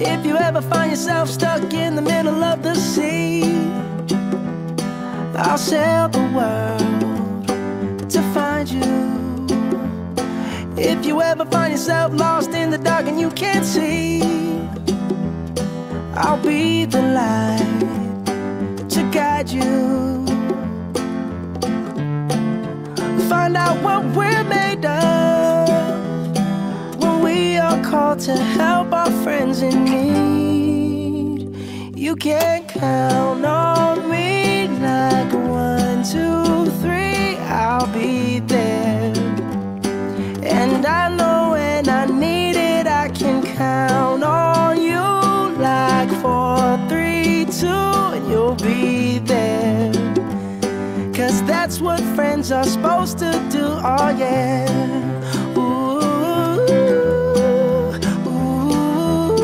If you ever find yourself stuck in the middle of the sea, I'll sail the world to find you. If you ever find yourself lost in the dark and you can't see, I'll be the light to guide you. Find out what we're made of when we are called to help our friends in need. You can count on me like 1, 2, 3, I'll be there. And I know when I need it, I can count on you like 4, 3, 2, and you'll be there. 'Cause that's what friends are supposed to do, oh yeah. Ooh, ooh,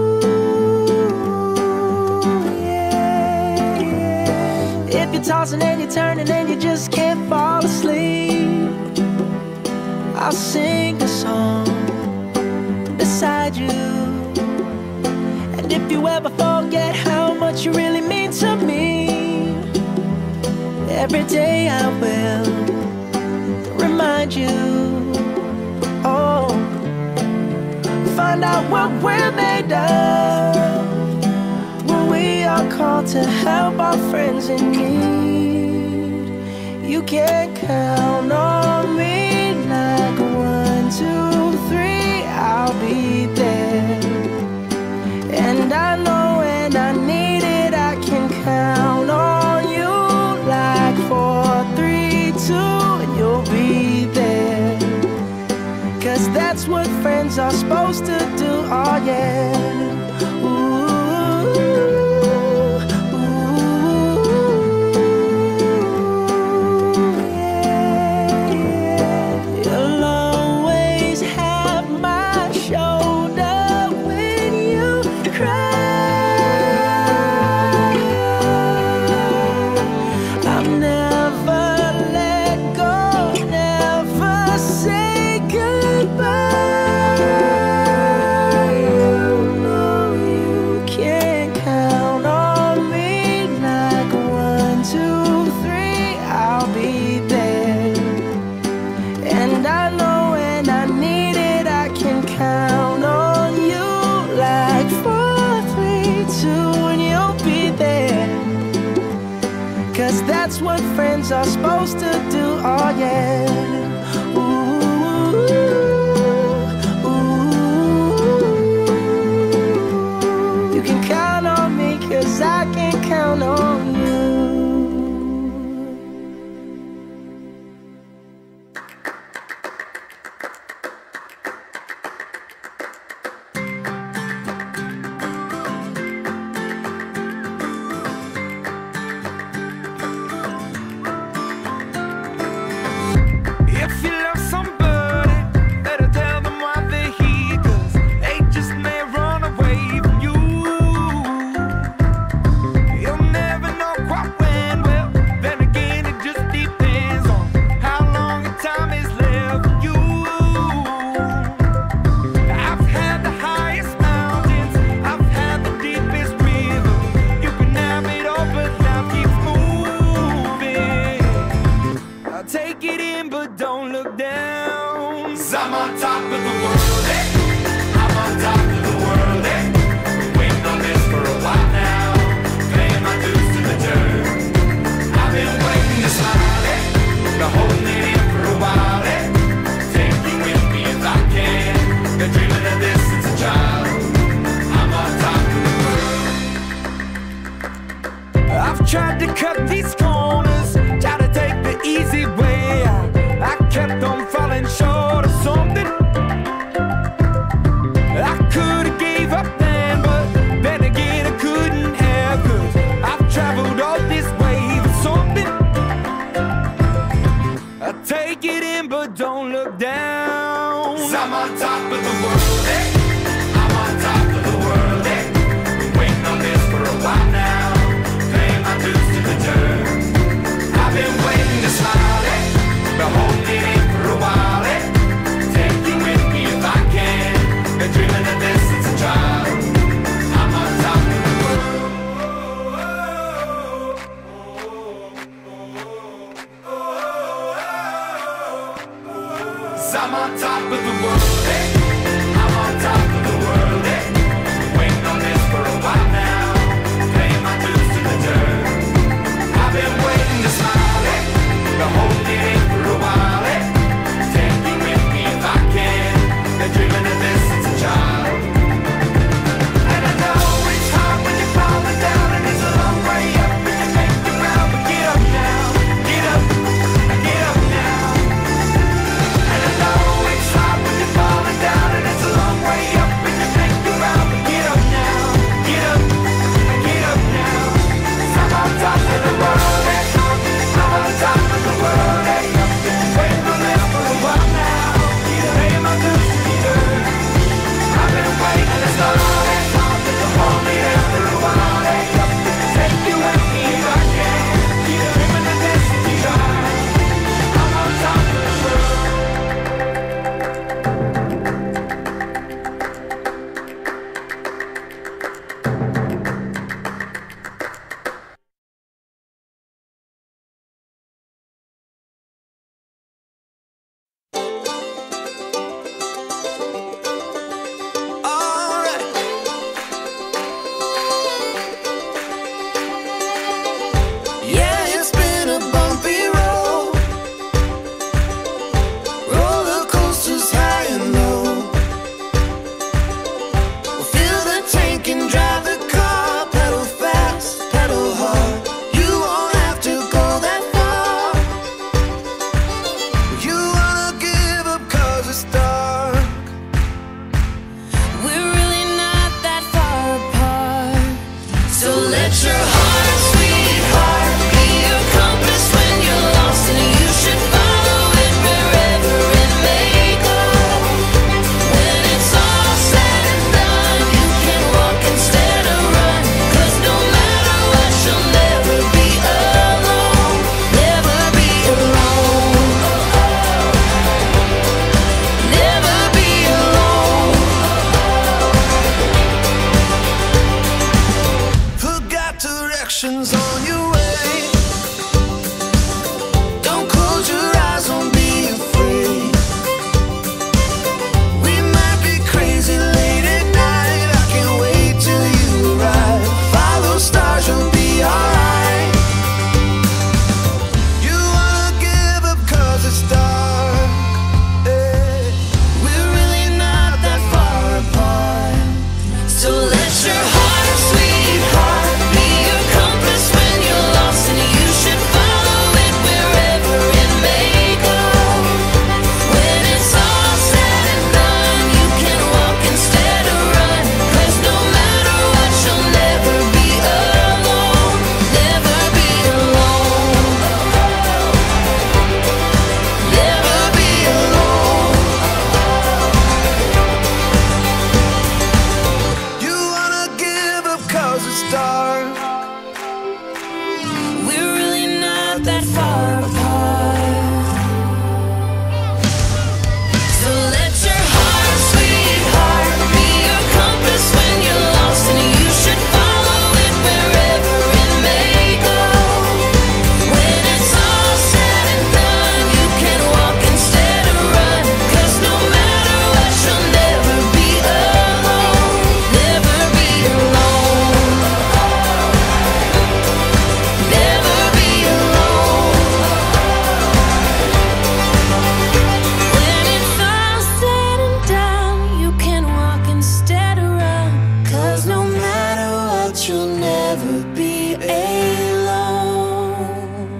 yeah, yeah. If you're tossing and you're turning and you just can't fall asleep, I'll sing a song beside you. And if you ever forget how much you really mean to me, every day I will remind you. Oh, find out what we're made of when we are called to help our friends in need. You can count on me like 1, 2, 3, I'll be there. And I know when I need it, I can count on you like 4, 3, 2, and you'll be there. 'Cause that's what friends are supposed to do, oh yeah. Ooh, ooh, yeah, yeah. You'll always have my shoulder when you cry. That's what friends are supposed to do, oh yeah. Ooh, ooh. You can count on me 'cause I can count on you. I'm on top of the world, eh? I'm on top of the world, eh? Been waiting on this for a while now, paying my dues to the dirt. I've been waiting to smile, eh? Been holding it in for a while, eh? Take you with me if I can. Been dreaming of this since a child. I'm on top of the world. I've tried to cut these corners, try to take the easy way out. I kept on falling short of something. I could've gave up then, but then again I couldn't have, 'cause I've traveled all this way for something. I take it in but don't look down. 'Cause I'm on top of the world, eh? I'm on top of the world, eh? Been waiting on this for a while now, paying my dues to the dirt. I've been waiting to smile, eh? Been holding it in for a while, eh? Take you with me if I can. Been dreaming of this since a child. I'm on top of the world, hey. I'm on top of the world, hey. Waiting on this for a while now, paying my dues to the dirt. I've been waiting to smile, hey, to hold it in for a while, hey. Take you with me if I can. Been dreaming of this since a child. And I know it's hard when you're falling down, and it's a long way up, and you make the ground, but get up now, get up, get up now. And I know it's hard when you're falling down, and it's a long way up, and you make the ground, but get up now, get up, get up now. 'Cause I'm on top of the world, hey. I'm on top of the world, hey. Waiting on this for a while now, paying my dues to the earth. I've been waiting to start, hey. Hold me there for a while, hey. Take you with me if I can. Dreaming of this to be gone. I'm on top of the world. Alright. Yeah, it's been a bumpy road. Roller coasters high and low. We'll fill the tank and drive the car. Pedal fast, pedal hard. You won't have to go that far. You wanna give up 'cause it's dark. We're really not that far apart. So let your heart, sweetheart, be your compass when you're lost, and you should follow it wherever it may go. When it's all said and done, you can walk instead of run. 'Cause no matter what, you'll never be alone. Never be alone. Never be alone. Forgot directions on your way. Don't close your eyes, don't be afraid. We might be crazy late at night. I can't wait till you arrive. Follow stars, you'll be alright. You wanna give up 'cause it's dark. Hey. We're really not that far apart. So let your heart, sweetheart, be your compass when you're lost, and you should follow it wherever it may go. When it's all said and done, you can walk instead of run. 'Cause no matter what, you'll never be alone. Never be alone. Never be alone. You wanna give up 'cause it's dark. We're really not that far apart. So let your heart, sweetheart, be your compass when you're lost, and you should follow it wherever it may go. When it's all said and done, you can walk instead of run. 'Cause no matter what, you'll never be alone. Never be alone. Never be alone. When it's all said and done, you can walk instead of run. 'Cause no matter what, you'll never be alone.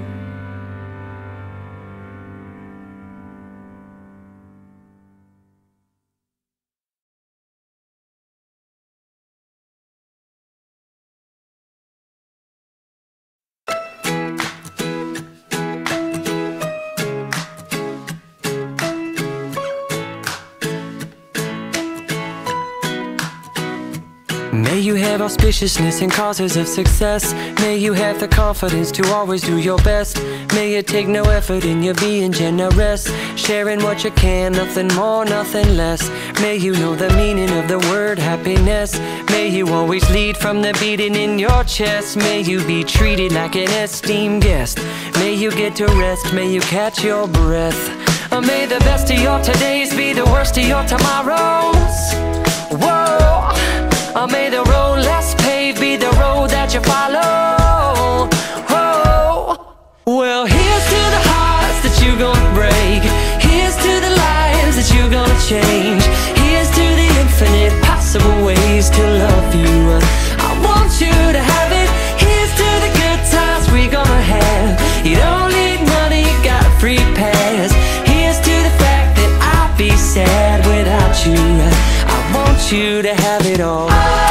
May you have auspiciousness and causes of success. May you have the confidence to always do your best. May you take no effort in your being generous, sharing what you can, nothing more, nothing less. May you know the meaning of the word happiness. May you always lead from the beating in your chest. May you be treated like an esteemed guest. May you get to rest, may you catch your breath May the best of your todays be the worst of your tomorrows. Whoa. May the road less paved be the road that you follow. Whoa. Well, here's to the hearts that you're gonna break. Here's to the lives that you're gonna change. Here's to the infinite possible ways to love you. I want you to have it. Here's to the good times we're gonna have. You don't need money, you got a free pass. Here's to the fact that I'll be sad without you. I want you to have it all.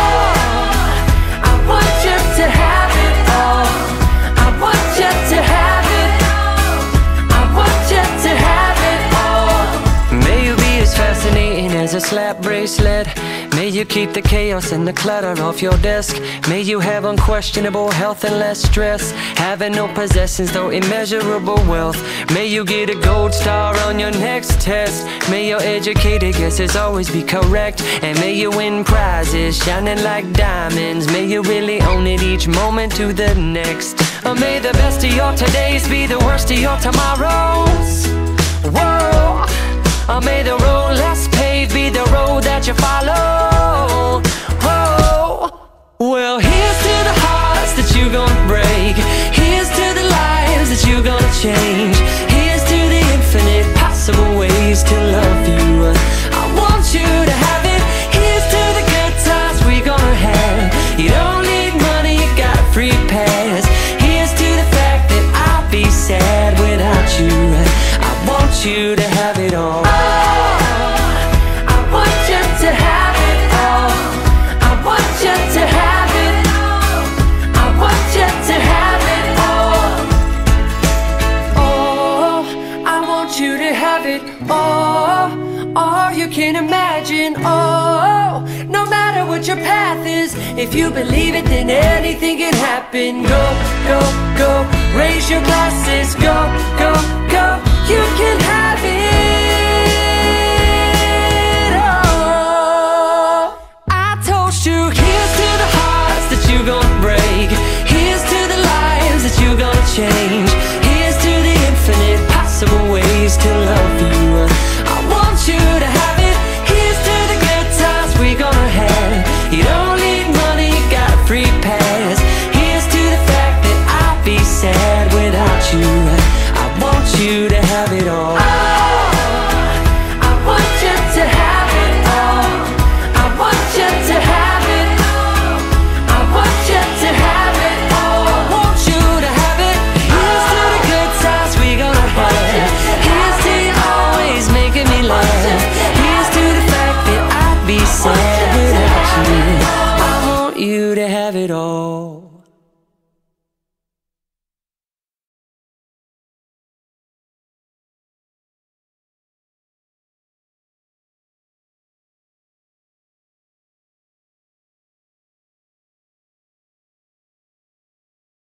I want you to have it all. I want you to have it. I want you to have it all. May you be as fascinating as a slap bracelet. May you keep the chaos and the clutter off your desk. May you have unquestionable health and less stress. Having no possessions though immeasurable wealth. May you get a gold star on your next test. May your educated guesses always be correct. And may you win prizes shining like diamonds. May you really own it each moment to the next. May the best of your todays be the worst of your tomorrows. Whoa. May the road less paved be the road that you follow. Whoa. Well, here's to the hearts that you're gonna break. Here's to the lives that you're gonna change. Here's to the infinite possible ways to love you. I want you to have it. Here's to the good times we're gonna have. You don't need money, you got a free pass. Here's to the fact that I'll be sad without you. I want you to have it all. I want you to have it all. I want you to have it. I want you to have it all. Oh, I want you to have it all. All you can imagine. Oh, no matter what your path is, if you believe it, then anything can happen. Go, go, go, raise your glasses. Go, go, go, you can have it all. I toast you. Here's to the hearts that you're gonna break. Here's to the lives that you're gonna change. Here's to the infinite possible ways to love you. I want you to have it. Here's to the good times we're gonna have. You don't need money, you got a free pass. Here's to the fact that I'll be sad without you. I want you to have it all.